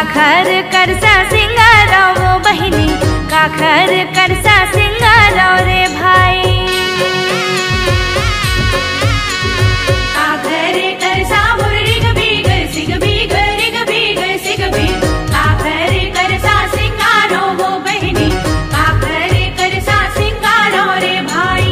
काखर करसा सिंगारो वो बहिनी, काखर करसा सिंगारो रे भाई। काखर करसा मुररिग बीगर सिग बीगर रिग बीगर सिग बीग, काखर करसा सिंगारो वो बहिनी, काखर करसा सिंगारो रे भाई।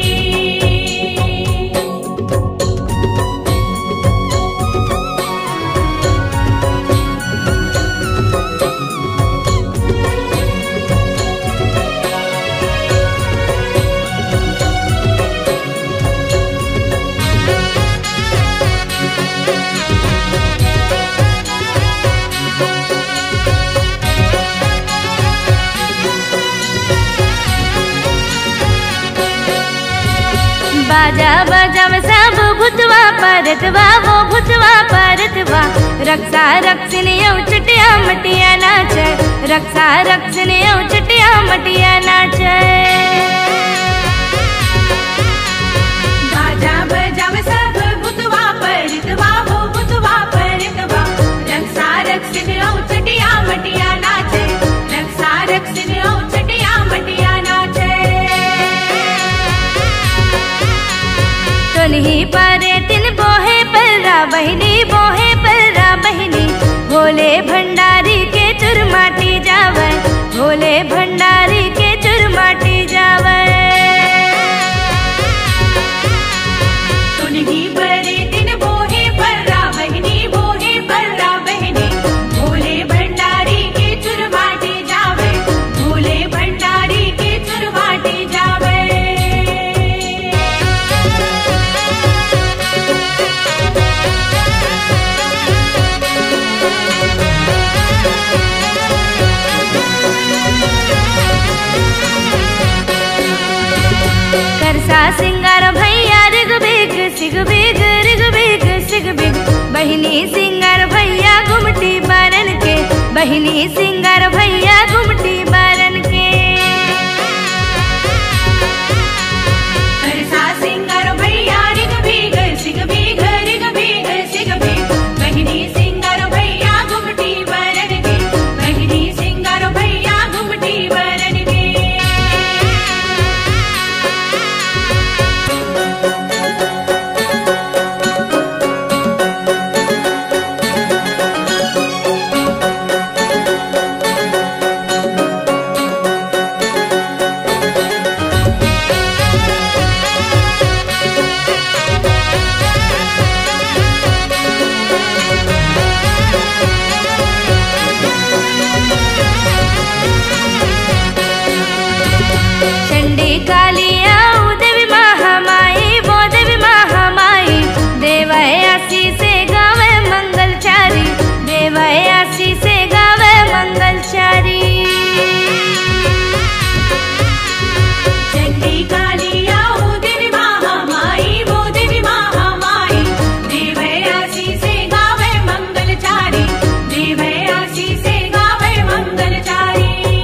बाजा बजाव सब भूतवा परतवा वो भूतवा परतवा, रक्षा रक्षिनी चटिया मटिया नाच, रक्षा रक्षिनी चटिया मटिया नाच। बाजा बजाव सब भूतवा परतवा वो भूतवा परतवा, रक्षा रक्षिनी चटिया मटिया नाच, रक्षा रक्षिनी चटिया मटिया नाच। नहीं पारे तिन बोहे पल्ला बहिनी, बोहे पल्ला बहिनी, भोले भंडारी के चुरमाटी जावे, भोले भंडारी के चुरमाटी जावे। तो नहीं पारे तिन बोहे पल्ला बहिनी, बोहे पल्ला बहिनी, भोले भंडारी के चुरमाटी जावे, भोले भंडारी के चुरमाटी जावे। करसा सिंगार भैया रिग बिग सिग बिग रिग बिग सिग बिग, बहिनी सिंगार भैया घुमटी बारन के, बहिनी सिंगार भैया घुमटी बारन के। करसा सिंगार भैया रिग बिग सिग बिग रिग बिग सिग बिग, बहिनी सिंगार भैया घुमटी बारन के, बहिनी सिंगार भैया घुमटी बारन के। चंडी काली आओ देवी महामाई, वो देवी महामाई, देवयासी से गावे मंगलचारी, देवयासी से गावे मंगलचारी। चंडी काली आओ देवी महामाई, वो देवी महामाई, देवयासी से गावे मंगलचारी, देवयासी से गावे मंगलचारी।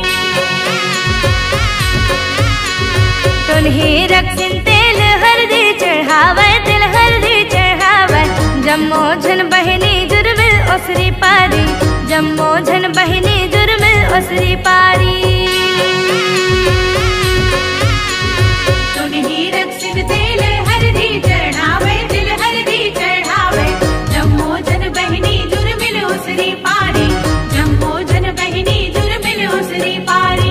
तुन्ही रक्षिन तेल हरदी चढ़ावे, तिल हरदी चढ़ावे, जम्मो झन बहिनी जुर्मिल ओसरी पारी, जम्मो झन बहिनी जुर्मिल ओसरी पारी। तुन्ही रक्षिन तेल हरदी चढ़ावे, तिल हरदी चढ़ावे, जम्मो झन बहिनी जुर्मिल ओसरी पारी, जम्मो झन बहिनी जुर्मिल ओसरी पारी।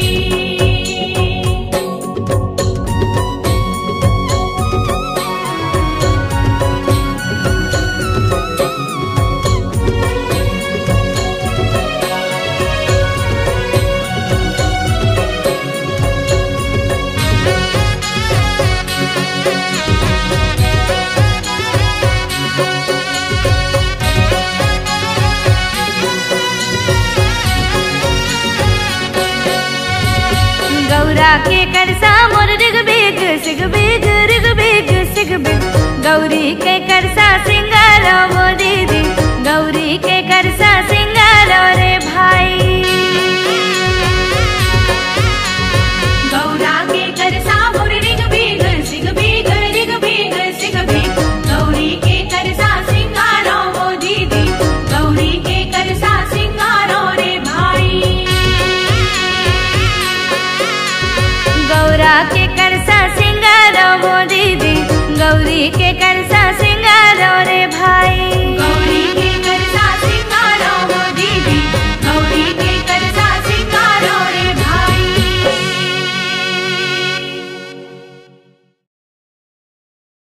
गौरा के करसा मोर रिग बिग सिग बिग रिग बिग सिग बिग, गौरी के करसा सिंगारो वो दीदी, गौरी के करसा सिंगारो रे भाई।